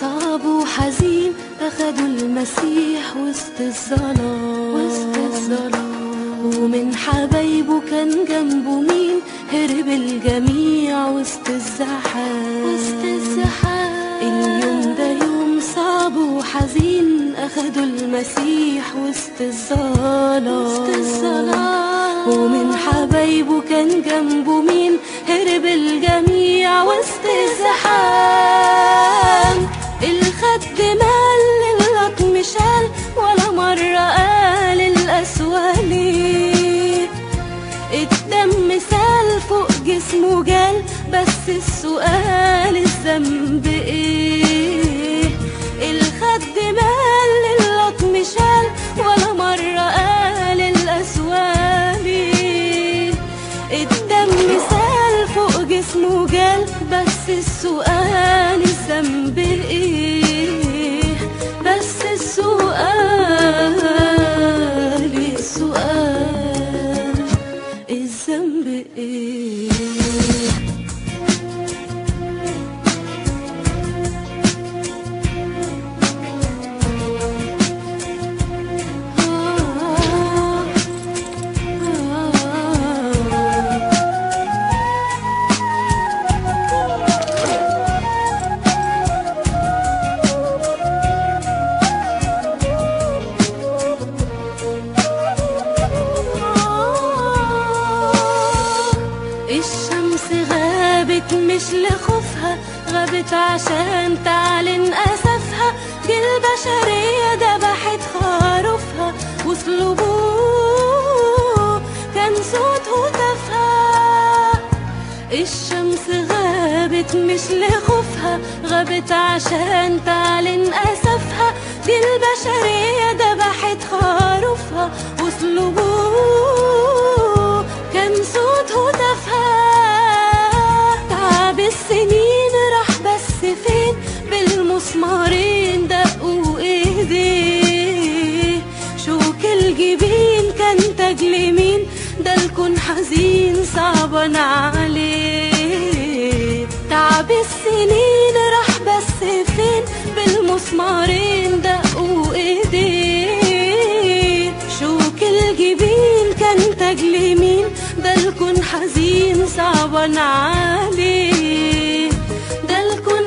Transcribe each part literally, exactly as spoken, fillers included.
صعب وحزين أخدوا المسيح وسط الظلام وسط الظلام، ومن حبايبه كان جنبه مين؟ هرب الجميع وسط الزحام وسط الزحام. اليوم ده يوم صعب وحزين أخدوا المسيح وسط الظلام وسط الظلام، ومن حبايبه كان جنبه مين؟ هرب الجميع وسط الزحام. الخد مال اللطم شال ولا مرة قال القسوة ليه، الدم سال فوق جسمه جال بس السؤال الذنب ايه؟ الخد مال اللطم شال ولا مرة قال القسوة ليه، الدم سال فوق جسمه جال بس السؤال الذنب ايه؟ بس السؤال السؤال الذنب ايه؟ الشمس غابت مش لخوفها، غابت عشان تعلن أسفها، دي البشرية دبحت خروفها وصلبوه كان صوت هتافها. الشمس غابت مش لخوفها، غابت عشان تعلن أسفها، دي البشرية دبحت خروفها وصلبوه كان صوت هتافها. تعب السنين راح بس فين؟ بالمسمارين دقوا ايديه، شوك الجبين كان تاج لمين؟ ده الكون حزين صعبان عليه. تعب السنين راح بس فين؟ بالمسمارين دقوا ايديه، شوك الجبين كان تاج لمين؟ ده الكون حزين صعبان عليه، ده الكون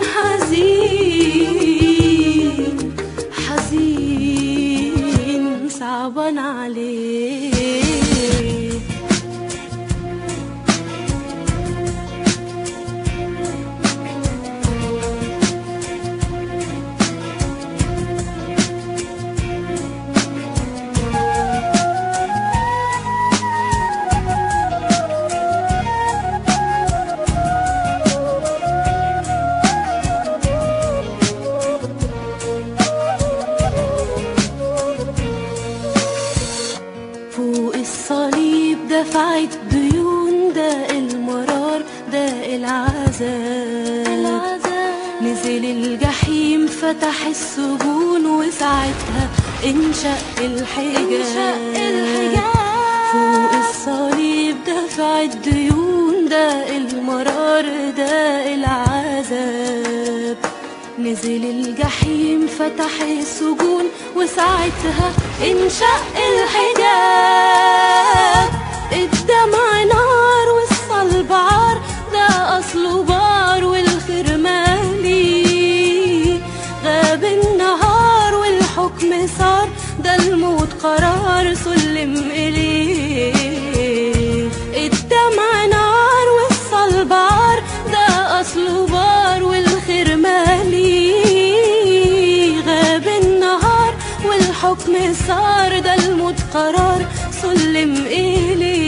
حزين حزين صعبان عليه. فوق الصليب دفعت ديون، ده المرار ده العذاب، نزل الجحيم فتح السجون وساعتها انشق الحجاب. فوق الصليب دفعت ديون، ده المرار ده العذاب، نزل الجحيم فتح السجون وساعتها انشق الحجاب. الدمع نار والصلب عار، ده أصله بار والخير مالي، غاب النهار والحكم صار، ده الموت قرار سلم إليه. الدمع نار والصلب عار، ده أصله بار والخير مالي، غاب النهار والحكم صار، ده الموت قرار سلم إليه.